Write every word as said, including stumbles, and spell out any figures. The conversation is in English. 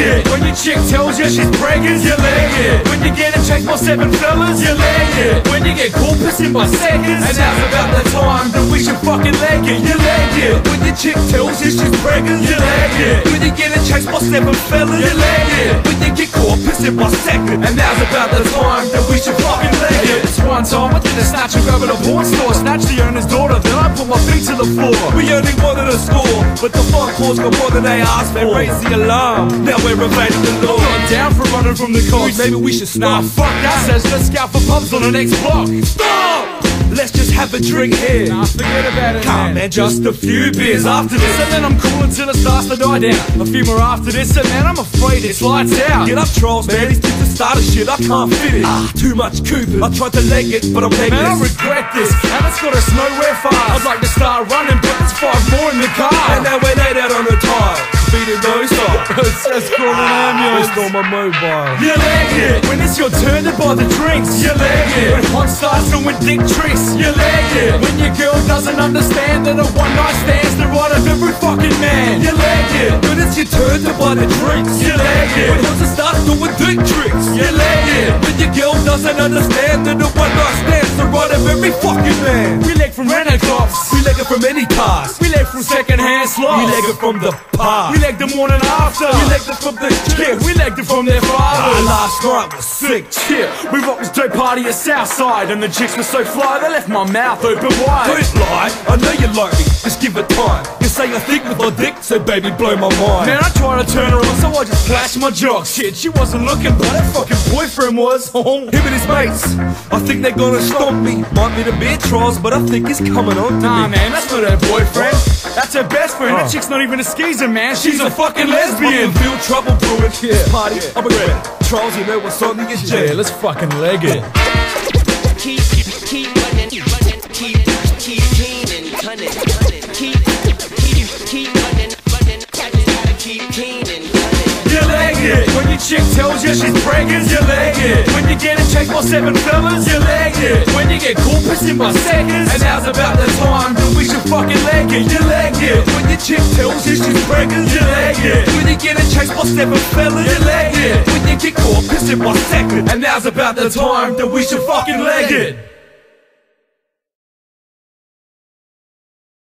it. When your chick tells you she's pregnant, you leg it. When you get a check for seven fellas, you leg it. When you get caught pissing by seconds, and now's about the time that we should fucking leg it, you leg it. When your chick tells you she's pregnant, you leg it. When you get a check for seven fellas, you leg it. When you get caught pissing by seconds, and now's about the time that we should fucking leg it. This one time I did a snatch and grab at a porn store, snatch the owner's daughter, then I put my feet to the floor. We only wanted a score, but the fuck calls got more than they asked for. They raised the alarm, now we're evading the law. I'm down for running from the cops, maybe we should stop. Nah, fuck that, says let's scout for pubs on the next block. Stop! Let's just have a drink here. Nah, forget about it, Come man. man, just a few beers after this, and then I'm cool until it starts to die down. A few more after this, and man, I'm afraid it's lights out. Get up, trolls, man, these kids are started shit, I can't fit it. Ah, too much Cooper, I tried to leg it, but I'm legless. Man, I regret this, and it's got us nowhere fast. I'd like to start running, but there's five more in the car. And now we're laid out on the tire, beating those off. It says call an ambulance on my mobile. You leg it, when it's your turn to buy the drinks. You leg it, when hot starts doing dick tricks. You leg it, when your girl doesn't understand that a one night stand's the right of every fucking man. You leg it, when it's your turn to buy the drinks. You leg it, when hot starts doing dick tricks. You leg it, when your girl doesn't understand that a one night stand's the right of every fucking man. We leg from rental cops, we leg it from any cars. We leg from second hand slots, we leg it from the past. We leg the morning after, we legged it from the kids, we legged it from their fathers. Ah, last night was sick, shit. We rocked this dope party at Southside, and the chicks were so fly they left my mouth open wide. Don't lie, I know you like me, just give it time. You say you're thick with my dick, so baby blow my mind. Man, I tried to turn her on, so I just flashed my jock. Shit, she wasn't looking, but her fucking boyfriend was. Him and his mates, I think they're gonna stomp me. Might be the beer trials, but I think he's coming on to nah, me. Nah man, that's not her boyfriend, that's her best friend. Oh. That chick's not even a skeezer, man, she's a fucking lesbian. Feel trouble brewing, yeah. Party, yeah. I'm a red. Trolls, you know what's on the agenda. Yeah, let's fucking leg it. Keep, keep running, running, keep, keep keening, cunning, cunning. Keep, keep, keep running, running, gotta keep keening, cunning. You leg it, when your chick tells you she's pregnant, you leg it. When you get a check for seven fellas, you leg it. When you get caught pissing by seconds, and now's about the time that we should fucking leg it. You leg it, when your chick tells you she's pregnant, you leg it. When you get a check for seven fellas, you leg it. When you get caught pissing by seconds, and now's about the time that we should fucking leg it.